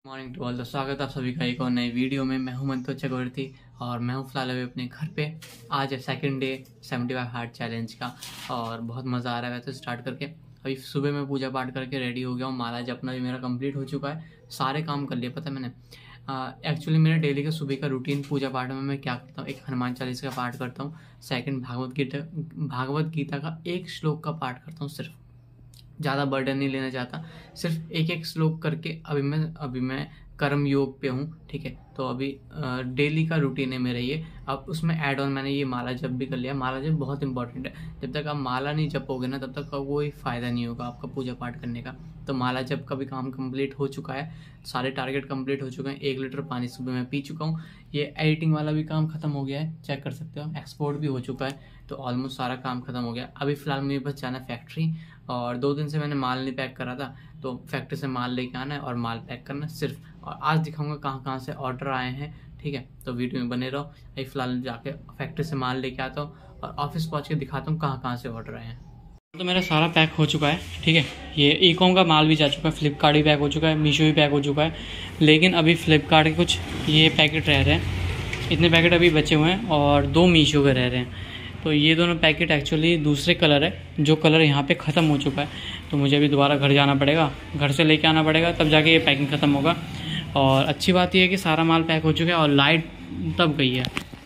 Morning to all. तो स्वागत है आप सभी का एक और नई वीडियो में। मैं हूं मंतोष चक्रवर्ती और मैं हूं फिलहाल अभी अपने घर पे। आज है सेकंड डे 75 हार्ट चैलेंज का और बहुत मज़ा आ रहा है वैसे स्टार्ट करके। अभी सुबह मैं पूजा पाठ करके रेडी हो गया हूँ। माला जपना भी मेरा कंप्लीट हो चुका है, सारे काम कर लिए। पता है मैंने एक्चुअली मेरे डेली का सुबह का रूटीन पूजा पाठ में मैं क्या करता हूँ, एक हनुमान चालीसा का पाठ करता हूँ, सेकंड भागवत गीता का एक श्लोक का पाठ करता हूँ। सिर्फ ज़्यादा बर्डन नहीं लेना चाहता, सिर्फ एक एक श्लोक करके। अभी मैं कर्म योग पे हूँ, ठीक है। तो अभी डेली का रूटीन है मेरा ये। अब उसमें ऐड ऑन मैंने ये माला जप भी कर लिया। माला जप बहुत इंपॉर्टेंट है। जब तक आप माला नहीं जपोगे ना, तब तक का कोई फ़ायदा नहीं होगा आपका पूजा पाठ करने का। तो माला जप का भी काम कंप्लीट हो चुका है, सारे टारगेट कंप्लीट हो चुके हैं। 1 लीटर पानी सुबह मैं पी चुका हूँ। ये एडिटिंग वाला भी काम खत्म हो गया है, चेक कर सकते हो। एक्सपोर्ट भी हो चुका है, तो ऑलमोस्ट सारा काम खत्म हो गया। अभी फ़िलहाल मुझे बस जाना फैक्ट्री, और 2 दिन से मैंने माल नहीं पैक करा था, तो फैक्ट्री से माल लेके आना है और माल पैक करना सिर्फ। और आज दिखाऊंगा कहाँ कहाँ से ऑर्डर आए हैं, ठीक है। तो वीडियो में बने रहो। अभी फ़िलहाल जाके फैक्ट्री से माल लेके आता हूँ और ऑफिस पहुँच के दिखाता हूँ कहाँ कहाँ से ऑर्डर आए हैं। तो मेरा सारा पैक हो चुका है, ठीक है। ये ई-कॉम का माल भी जा चुका है, फ्लिपकार्ट भी पैक हो चुका है, मीशो भी पैक हो चुका है। लेकिन अभी फ्लिपकार्ट के कुछ ये पैकेट रह रहे हैं, इतने पैकेट अभी बचे हुए हैं, और 2 मीशो के रह रहे हैं। तो ये दोनों पैकेट एक्चुअली दूसरे कलर है, जो कलर यहाँ पे ख़त्म हो चुका है। तो मुझे अभी दोबारा घर जाना पड़ेगा, घर से लेके आना पड़ेगा, तब जाके ये पैकिंग ख़त्म होगा। और अच्छी बात यह है कि सारा माल पैक हो चुका है और लाइट तब गई है।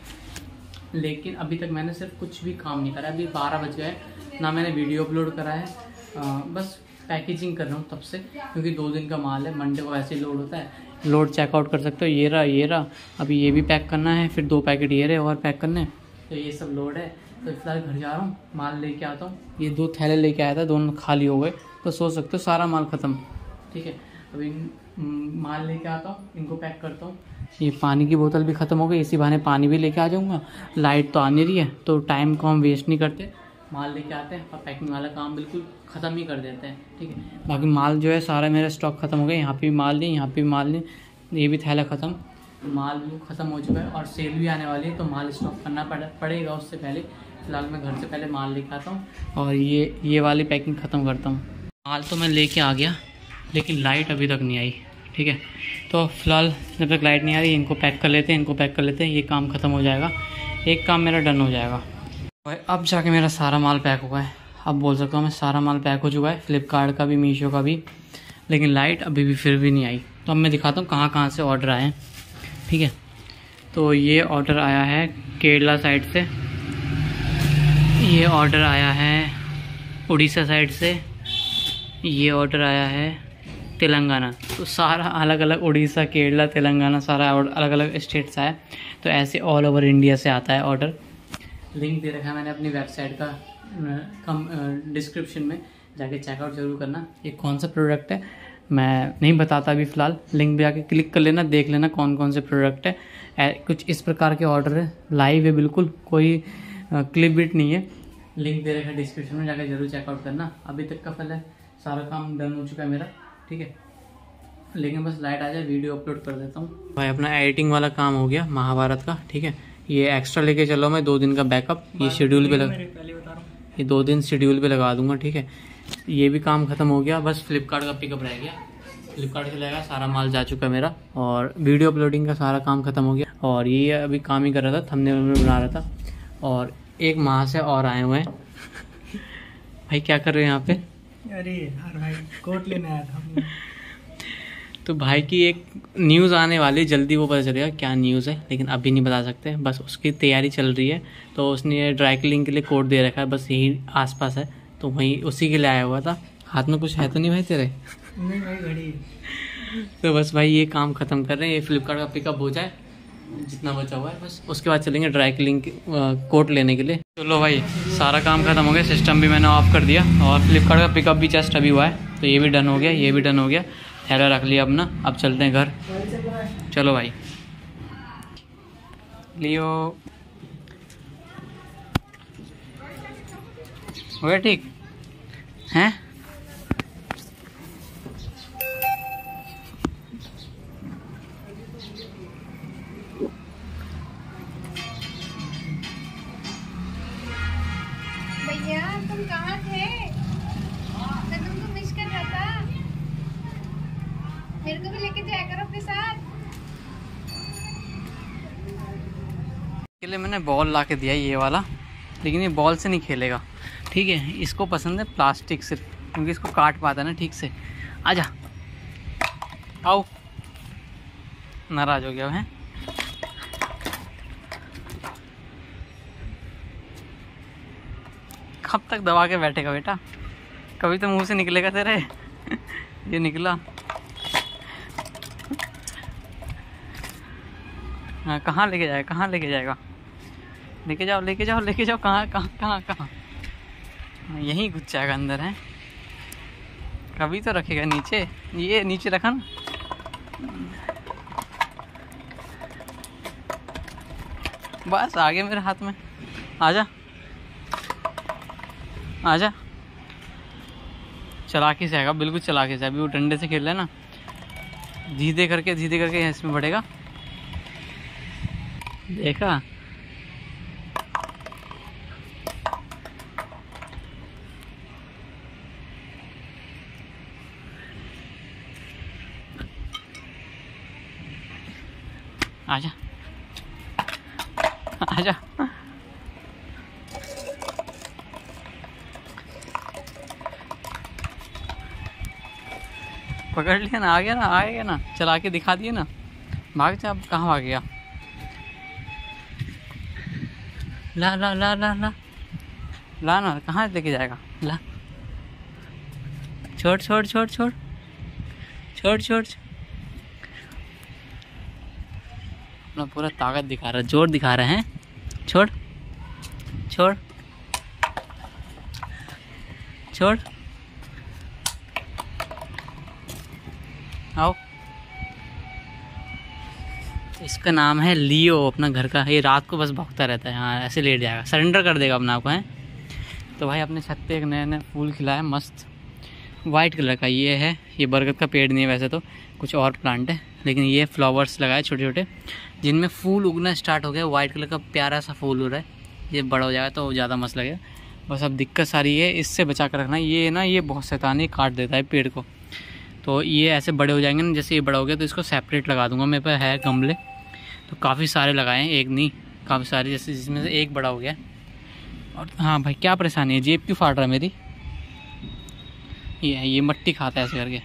लेकिन अभी तक मैंने सिर्फ कुछ भी काम नहीं करा। अभी 12 बज गए, ना मैंने वीडियो अपलोड करा है। बस पैकेजिंग कर रहा हूँ तब से, क्योंकि 2 दिन का माल है। मंडे को ऐसे ही लोड होता है, लोड चेकआउट कर सकते हो। ये रहा। अभी ये भी पैक करना है, फिर 2 पैकेट ये रहे और पैक करने। तो ये सब लोड है। तो फिलहाल घर जा रहा हूँ, माल लेके आता हूँ। ये 2 थैले लेके आया था, दोनों खाली हो गए। तो सोच सकते हो सारा माल ख़त्म, ठीक है। अभी माल लेके आता हूँ, इनको पैक करता हूँ। ये पानी की बोतल भी ख़त्म हो गई, इसी बहाने पानी भी लेके आ जाऊँगा। लाइट तो आ नहीं रही है, तो टाइम को हम वेस्ट नहीं करते, माल लेके आते हैं और पैकिंग वाला काम बिल्कुल ख़त्म ही कर देते हैं, ठीक है। बाकी माल जो है सारा मेरा स्टॉक ख़त्म हो गया। यहाँ पे भी माल नहीं, यहाँ पे भी माल नहीं, ये भी थैला ख़त्म। माल भी ख़त्म हो चुका है और सेल भी आने वाली है, तो माल स्टॉक करना पड़ेगा उससे पहले। फ़िलहाल मैं घर से पहले माल लेके आता हूँ और ये वाली पैकिंग ख़त्म करता हूँ। माल तो मैं लेके आ गया, लेकिन लाइट अभी तक नहीं आई, ठीक है। तो फिलहाल जब तक लाइट नहीं आ रही, इनको पैक कर लेते हैं, ये काम ख़त्म हो जाएगा, एक काम मेरा डन हो जाएगा। अब जाके मेरा सारा माल पैक हुआ है। अब बोल सकता हूँ मैं सारा माल पैक हो चुका है, फ्लिपकार्ट का भी, मीशो का भी। लेकिन लाइट अभी भी फिर भी नहीं आई। तो अब मैं दिखाता हूँ कहाँ कहाँ से ऑर्डर आए हैं, ठीक है। तो ये ऑर्डर आया है केरला साइड से, ये ऑर्डर आया है उड़ीसा साइड से, ये ऑर्डर आया है तेलंगाना। तो सारा अलग अलग, उड़ीसा, केरला, तेलंगाना, सारा अलग अलग स्टेट से आया। तो ऐसे ऑल ओवर इंडिया से आता है ऑर्डर। लिंक दे रखा है मैंने अपनी वेबसाइट का डिस्क्रिप्शन में, जाके चेकआउट जरूर करना। ये कौन सा प्रोडक्ट है मैं नहीं बताता अभी फ़िलहाल, लिंक भी आके क्लिक कर लेना, देख लेना कौन कौन से प्रोडक्ट है। कुछ इस प्रकार के ऑर्डर है, लाइव है बिल्कुल, कोई क्लिप बिट नहीं है। लिंक दे रखा है डिस्क्रिप्शन में, जाकर जरूर चेकआउट करना। अभी तक का पहले सारा काम डन हो चुका है मेरा, ठीक है। लेकिन बस लाइट आ जाए, वीडियो अपलोड कर देता हूँ। भाई अपना एडिटिंग वाला काम हो गया महाभारत का, ठीक है। ये एक्स्ट्रा लेके चलो, मैं 2 दिन का बैकअप ये शेड्यूल पे ये 2 दिन शेड्यूल पे लगा दूंगा, ठीक है। ये भी काम खत्म हो गया, बस फ्लिपकार्ट का पिकअप रह गया। फ्लिपकार्ट से लगेगा, सारा माल जा चुका है मेरा, और वीडियो अपलोडिंग का सारा काम खत्म हो गया। और ये अभी काम ही कर रहा था, थंबनेल बना रहा था। और एक माह से और आए हुए हैं। भाई क्या कर रहे हो यहाँ पे? अरे यार भाई, कोट लेने आया था। तो भाई की एक न्यूज़ आने वाली, जल्दी वो पता चलेगा क्या न्यूज़ है, लेकिन अभी नहीं बता सकते, बस उसकी तैयारी चल रही है। तो उसने ड्राई क्लीनिंग के लिए कोड दे रखा है, बस यही आसपास है, तो वहीं उसी के लिए आया हुआ था। हाथ में कुछ है तो नहीं भाई तेरे? नहीं भाई, घड़ी। तो बस भाई ये काम ख़त्म कर रहे हैं, ये फ्लिपकार्ट का पिकअप हो जाए जितना बचा हुआ है, बस उसके बाद चलेंगे ड्राई क्लीनिंग कोट लेने के लिए। चलो भाई सारा काम खत्म हो गया, सिस्टम भी मैंने ऑफ कर दिया, और फ्लिपकार्ट का पिकअप भी जस्ट अभी हुआ है। तो ये भी डन हो गया, ये भी डन हो गया, थैला रख लिया अपना। अब चलते हैं घर। चलो भाई, लियो हो गया ठीक हैं। भैया तुम कहाँ थे? मैं तुमको मिस कर रहा था। मेरे को भी लेके जाया करो अपने साथ। के लिए मैंने बॉल ला के दिया ये वाला, लेकिन ये बॉल से नहीं खेलेगा, ठीक है। इसको पसंद है प्लास्टिक सिर्फ, क्योंकि इसको काट पाता है ना ठीक से। आजा, आओ, नाराज हो गया है। कब तक दबा के बैठेगा बेटा, कभी तो मुंह से निकलेगा तेरे। ये निकला। हाँ, कहाँ लेके जाएगा, कहाँ लेके जाएगा? लेके जाओ, लेके जाओ, लेके जाओ। कहाँ कहाँ कहाँ कहाँ? यहीं घुस जाएगा अंदर है। कभी तो रखेगा नीचे, ये नीचे रखा ना। बस आ गया मेरे हाथ में। आजा, आजा। चालाकी से आएगा, बिल्कुल चालाकी से। अभी वो डंडे से खेल रहा है ना, धीरे करके इसमें बढ़ेगा। देखा? आजा, आजा। पकड़ लिया ना, आ गया ना, चला के दिखा दिए ना। भाग जा, अब कहाँ भाग गया? ला ला ला ला ला ला ना, कहाँ लेके जाएगा? ला, छोड़ छोड़ छोड़ छोड़ छोड़ छोड़। अपना पूरा ताकत दिखा रहा है, जोर दिखा रहे हैं। छोड़ छोड़ छोड़, आओ। इसका नाम है लियो, अपना घर का। ये रात को बस भौंकता रहता है। हाँ, ऐसे लेट जाएगा, सरेंडर कर देगा अपने आप को है। तो भाई अपने छत पे एक नया नया फूल खिला है मस्त, वाइट कलर का। ये है, ये बरगद का पेड़ नहीं है वैसे तो, कुछ और प्लांट है, लेकिन ये फ्लावर्स लगाए छोटे छोटे, जिनमें फूल उगना स्टार्ट हो गया। वाइट कलर का प्यारा सा फूल हो रहा है। ये बड़ा हो जाएगा तो ज़्यादा मस्त लगेगा। बस अब दिक्कत सारी है, इससे बचा कर रखना। ये ना, ये बहुत शैतानी, काट देता है पेड़ को। तो ये ऐसे बड़े हो जाएंगे ना, जैसे ये बड़ा हो गया तो इसको सेपरेट लगा दूंगा। मेरे पास है गमले, तो काफ़ी सारे लगाए हैं, एक नहीं काफ़ी सारे, जैसे जिसमें से एक बड़ा हो गया। और हाँ भाई, क्या परेशानी है? जेब क्यों फाड़ रहा है मेरी? ये मट्टी खाता है ऐसे करके।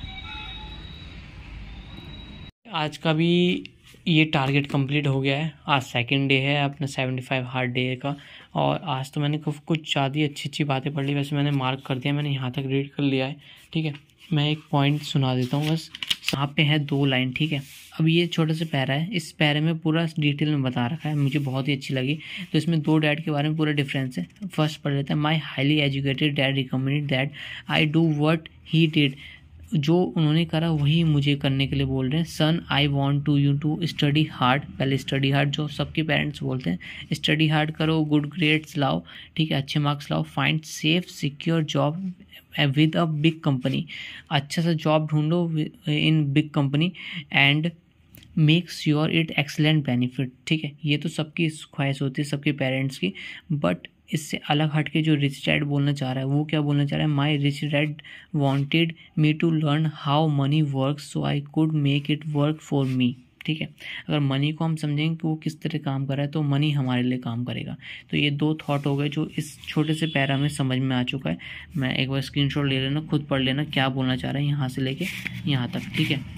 आज का भी ये टारगेट कंप्लीट हो गया है। आज सेकंड डे है अपना 75 हार्ड डे का। और आज तो मैंने कुछ ज़्यादा अच्छी बातें पढ़ ली। वैसे मैंने मार्क कर दिया, मैंने यहाँ तक रीड कर लिया है, ठीक है। मैं एक पॉइंट सुना देता हूँ बस। यहाँ पे है 2 लाइन, ठीक है। अब ये छोटा सा पैरा है, इस पैरे में पूरा डिटेल में बता रखा है, मुझे बहुत ही अच्छी लगी। तो इसमें 2 डैड के बारे में पूरा डिफरेंस है। फर्स्ट पढ़ लेते हैं। My highly educated dad recommended that I do what he did. जो उन्होंने करा वही मुझे करने के लिए बोल रहे हैं। Son, I want to you to study hard. पहले स्टडी हार्ड जो सबके पेरेंट्स बोलते हैं, स्टडी हार्ड करो, गुड ग्रेड्स लाओ, ठीक है, अच्छे मार्क्स लाओ, find safe secure job with a big company. अच्छा सा जॉब ढूंढो in big company and make sure it excellent benefit, ठीक है। ये तो सबकी ख्वाहिश होती है, सबके पेरेंट्स की। बट इससे अलग हट के जो रिच डैड बोलना चाह रहा है, वो क्या बोलना चाह रहा है? My rich dad wanted me to learn how money work so I could make it work for me, ठीक है। अगर मनी को हम समझेंगे कि वो किस तरह काम कर रहा है, तो मनी हमारे लिए काम करेगा। तो ये 2 थॉट हो गए जो इस छोटे से पैरा में समझ में आ चुका है। मैं एक बार स्क्रीनशॉट ले लेना, खुद पढ़ लेना क्या बोलना चाह रहा है यहाँ से लेके यहाँ तक, ठीक है।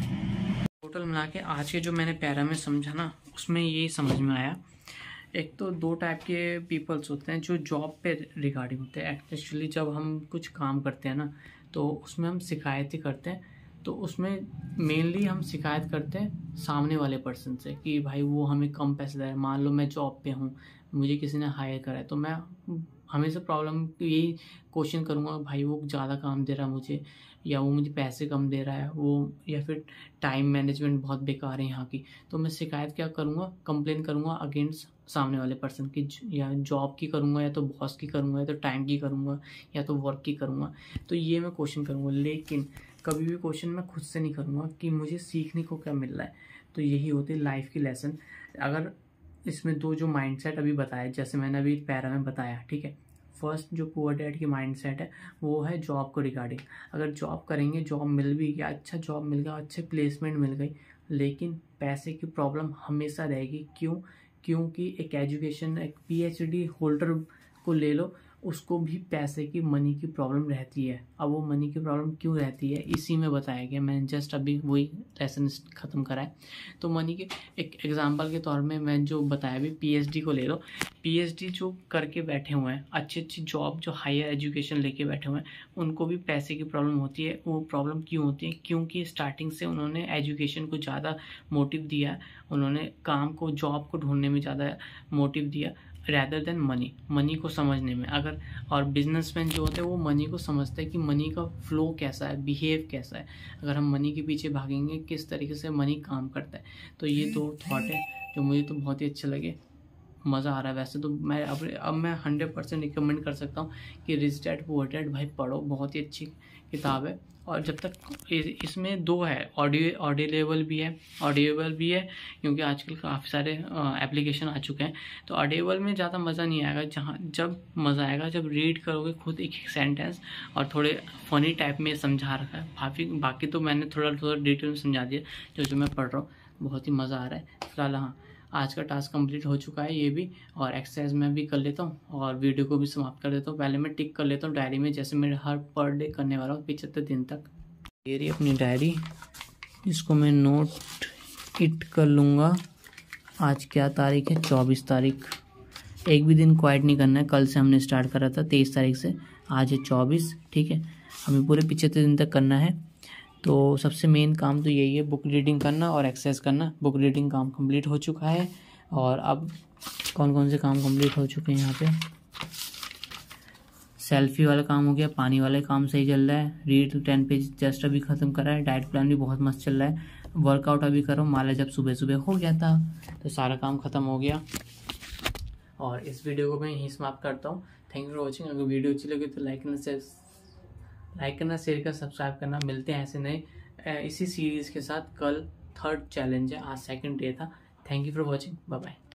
टोटल मिला के आज के जो मैंने पैरा में समझा ना, उसमें ये समझ में आया। एक तो 2 टाइप के पीपल्स होते हैं जो जॉब पे रिगार्डिंग होते हैं। एक्चुअली जब हम कुछ काम करते हैं ना, तो उसमें हम शिकायतें करते हैं। तो उसमें मेनली हम शिकायत करते हैं सामने वाले पर्सन से कि भाई वो हमें कम पैसे दे रहा है। मान लो मैं जॉब पे हूँ, मुझे किसी ने हायर करा है, तो मैं हमेशा प्रॉब्लम यही क्वेश्चन करूँगा, भाई वो ज़्यादा काम दे रहा है मुझे, या वो मुझे पैसे कम दे रहा है, वो या फिर टाइम मैनेजमेंट बहुत बेकार है यहाँ की। तो मैं शिकायत क्या करूँगा? कंप्लेन करूँगा अगेंस्ट सामने वाले पर्सन की, या जॉब की करूँगा, या तो बॉस की करूँगा, या तो टाइम की करूँगा, या तो वर्क की करूँगा। तो ये मैं क्वेश्चन करूँगा, लेकिन कभी भी क्वेश्चन मैं खुद से नहीं करूँगा कि मुझे सीखने को क्या मिल रहा है। तो यही होती है लाइफ की लेसन। अगर इसमें 2 जो माइंडसेट अभी बताए, जैसे मैंने अभी पैरा में बताया, ठीक है, फर्स्ट जो पुअर डैड की माइंडसेट है वो है जॉब को रिगार्डिंग। अगर जॉब करेंगे, जॉब मिल भी गया, अच्छा जॉब मिल गया, अच्छे प्लेसमेंट मिल गई, लेकिन पैसे की प्रॉब्लम हमेशा रहेगी। क्यों? क्योंकि एक एजुकेशन, एक पीएचडी होल्डर को ले लो, उसको भी पैसे की, मनी की प्रॉब्लम रहती है। अब वो मनी की प्रॉब्लम क्यों रहती है इसी में बताया गया। मैंने जस्ट अभी वही लेसन ख़त्म करा है। तो मनी के एक एग्जांपल के तौर में मैं जो बताया भी, पीएचडी को ले लो। पीएचडी जो करके बैठे हुए हैं, अच्छी अच्छी जॉब, जो हायर एजुकेशन लेके बैठे हुए हैं, उनको भी पैसे की प्रॉब्लम होती है। वो प्रॉब्लम क्यों होती है? क्योंकि स्टार्टिंग से उन्होंने एजुकेशन को ज़्यादा मोटिव दिया, उन्होंने काम को, जॉब को ढूंढने में ज़्यादा मोटिव दिया रैदर देन मनी को समझने में। अगर और बिजनेसमैन जो होते हैं वो मनी को समझते हैं कि मनी का फ्लो कैसा है, बिहेव कैसा है। अगर हम मनी के पीछे भागेंगे, किस तरीके से मनी काम करता है। तो ये दो थॉट है जो मुझे तो बहुत ही अच्छे लगे, मज़ा आ रहा है। वैसे तो मैं अब मैं 100% रिकमेंड कर सकता हूँ कि रिच डैड पुअर डैड भाई पढ़ो, बहुत ही अच्छी किताब है। और जब तक इसमें दो है, ऑडियोबल भी है क्योंकि आजकल काफ़ी सारे एप्लीकेशन आ चुके हैं। तो ऑडियोबल में ज़्यादा मज़ा नहीं आएगा, जब मज़ा आएगा जब रीड करोगे खुद एक एक सेंटेंस, और थोड़े फनी टाइप में समझा रखा है। बाकी तो मैंने थोड़ा डिटेल में समझा दिया जो मैं पढ़ रहा हूँ। बहुत ही मज़ा आ रहा है फिलहाल। हाँ, आज का टास्क कंप्लीट हो चुका है ये भी, और एक्सरसाइज मैं भी कर लेता हूँ और वीडियो को भी समाप्त कर देता हूँ। पहले मैं टिक कर लेता हूँ डायरी में, जैसे मैं हर पर डे करने वाला हूँ 75 दिन तक। ये रही अपनी डायरी, इसको मैं नोट इट कर लूँगा। आज क्या तारीख है? 24 तारीख। एक भी दिन क्वाइट नहीं करना है। कल से हमने स्टार्ट करा था 23 तारीख से, आज है 24। ठीक है, हमें पूरे 75 दिन तक करना है। तो सबसे मेन काम तो यही है, बुक रीडिंग करना और एक्सरसाइज करना। बुक रीडिंग काम कंप्लीट हो चुका है। और अब कौन कौन से काम कंप्लीट हो चुके हैं यहाँ पे? सेल्फी वाला काम हो गया, पानी वाला काम सही चल रहा है, रीड 10 पेज जस्ट अभी ख़त्म करा है, डाइट प्लान भी बहुत मस्त चल रहा है, वर्कआउट अभी करो, माला जब सुबह सुबह हो गया था, तो सारा काम ख़त्म हो गया। और इस वीडियो को मैं यहीं समाप्त करता हूँ। Thank you for watching. अगर वीडियो अच्छी लगी तो लाइक करना, शेयर करना, सब्सक्राइब करना। मिलते हैं ऐसे नए इसी सीरीज़ के साथ। कल 3rd चैलेंज है, आज 2nd डे था। Thank you for watching, bye bye.